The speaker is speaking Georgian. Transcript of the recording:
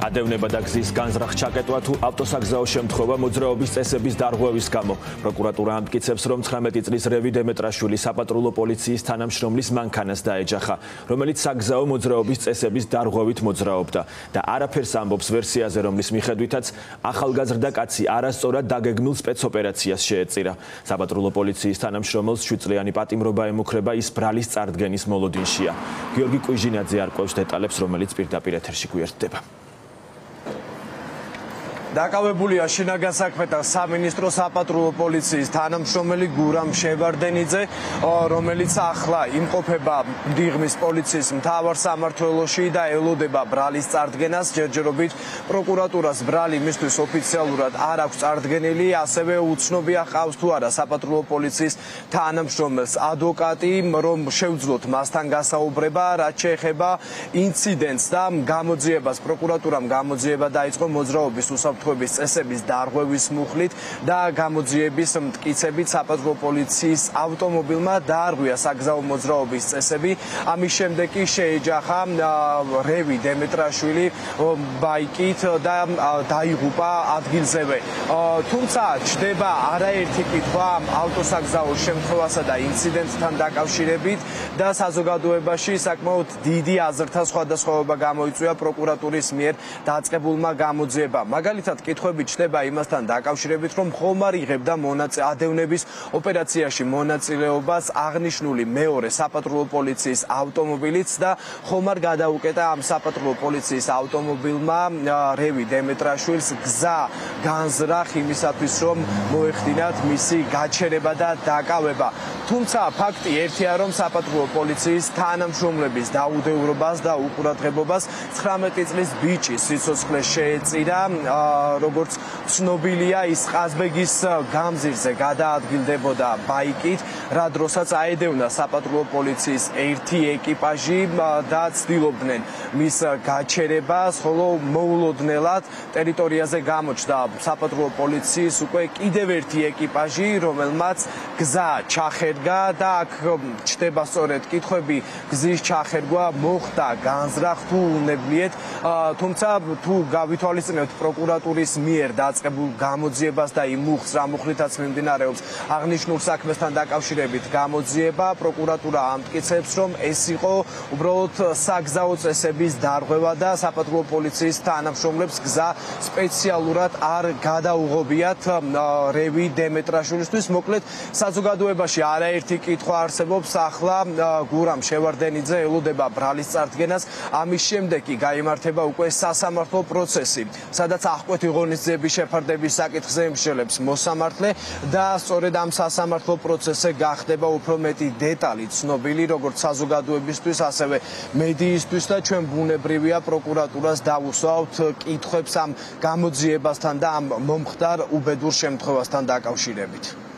ადევნება და გზის განზრახ ჩაკეტვა თუ ავტოსაგზაო შემთხვევა მოძრაობის წესების დარღვევის გამო. პროკურატურა ამტკიცებს, რომ 19 წლის რევი დემეტრაშვილი საპატრულო პოლიციის თანამშრომლის მანქანას დაეჯახა, რომელიც საგზაო მოძრაობის წესების დარღვევით მოძრაობდა და არაფერს ამბობს ვერსიაზე, რომლის მიხედვითაც ახალგაზრდა კაცი არასწორად დაგეგმილ სპეცოპერაციას შეეწირა. საპატრულო პოლიციის თანამშრომელს 7 წლიანი პატიმრობა ემუქრება, ის ბრალის წარდგენის მოლოდინშია. გიორგი კუიჟინაძე არკვევს დეტალებს, რომელიც პირდაპირ ეთერში გვერდება. დაკავებულია შინაგან საქმეთა სამინისტროს საპატრულო პოლიციის თანამშრომელი გურამ შევარდენიძე, რომელიც ახლა იმყოფება დიღმის პოლიციის მთავარ სამმართველოში და ელოდება ბრალის წარდგენას. ჯერჯერობით პროკურატურას ბრალი მისთვის ოფიციალურად არ აქვს წარდგენილი, ასევე უცნობია ჰყავს თუ არა საპატრულო პოლიციის თანამშრომელს ადვოკატი, რომ შევძლოთ მასთან გასაუბრება, რაც შეეხება ინციდენტს და გამოძიებას. პროკურატურამ გამოძიება დაიწყო მოძრაობის უსაფრთხოების წესების დარღვევის მუხლით და გამოძიების მტკიცებით საპატრულო პოლიციის ავტომობილმა დაარღვია საგზაო მოძრაობის წესები. ამის შემდეგ კი შეეჯახა რევი დემეტრაშვილი ბაიკით და დაიღუპა ადგილზევე. თუმცა ჩდება არაერთი კითხვა ავტოსაგზაო შემთხვევასა და ინციდენტთან დაკავშირებით და საზოგადოებაში საკმაოდ დიდი აზრთა სხვადასხვაობა გამოიწვია პროკურატურის მიერ დაწყებულმა გამოძიებამ. მაგალითად კითხვები ჩდება იმასთან დაკავშირებით, რომ ხომარ იღებდა ადევნების ოპერაციაში მონაწილეობას აღნიშნული მეორე საპატრულო პოლიციის ავტომობილიც და ხომარ გადაუკეტა ამ საპატრულო პოლიციის ავტომობილმა რევი დემეტრაშვილს გზა განზრახ იმისათვის, რომ მოეხდინათ მისი გაჩერება და დაკავება. თუმცა ფაქტი ერთია, რომ საპატრულო პოლიციის თანამშრომლების დაუდევრობას და უყურადღებობას 19 წლის ბიჭი სიცოცხლე შეეწირა. როგორც ცნობილია, ის ყაზბეგის გამზირზე გადაადგილდებოდა ბაიკით, რა დროსაც აედევნა საპატრულო პოლიციის ერთი ეკიპაჟი და ცდილობდნენ მის გაჩერებას, ხოლო მოულოდნელად ტერიტორიაზე გამოჩნდა საპატრულო პოლიციის უკვე კიდევ ერთი ეკიპაჟი, რომელმაც გზა ჩახერგა და აქ ჩდება სწორედ კითხვები, გზის ჩახერგვა მოხდა განზრახ თუ უნებლიეთ, თუმცა თუ გავითვალისწინებთ პროკურატურის მიერ დაწყებულ გამოძიებას და იმ მუხლს, რა მუხლითაც მიმდინარეობს აღნიშნულ საქმესთან დაკავშირებით გამოძიება, პროკურატურა ამტკიცებს, რომ ეს იყო უბრალოდ საგზაო წესების დარღვევა და საპატრულო პოლიციის თანამშრომლებს გზა სპეციალურად არ გადაუღობიათ რევი დემეტრაშვილისთვის. მოკლედ საზოგადოებაში არაერთი კითხვა არსებობს. ახლა გურამ შევარდენიძე ელოდება ბრალის წარდგენას, ამის შემდეგ კი გაიმართება უკვე სასამართლო პროცესი, სადაც აღკვეთი ღონისძიების შეფარდების საკითხზე იმსჯელებს მოსამართლე და სწორედ ამ სასამართლო პროცესზე გახდება უფრო მეტი დეტალი ცნობილი როგორც საზოგადოებისთვის, ასევე მედიისთვის და ჩვენ ბუნებრივია პროკურატურას დავუსვავთ კითხვებს ამ გამოძიებასთან და ამ მომხდარ უბედურ შემთხვევასთან დაკავშირებით.